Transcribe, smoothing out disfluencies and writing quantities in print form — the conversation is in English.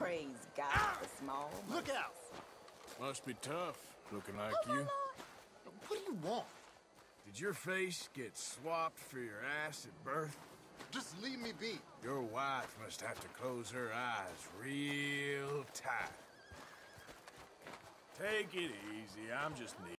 Praise God for small Look out! Must be tough, looking like Oh, my you. Lord. What do you want? Did your face get swapped for your ass at birth? Just leave me be. Your wife must have to close her eyes real tight. Take it easy, I'm just needing.